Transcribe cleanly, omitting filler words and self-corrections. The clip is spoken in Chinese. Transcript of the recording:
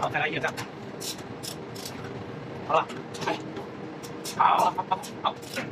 好，再来一个这样。好了，哎，好，好，好，好。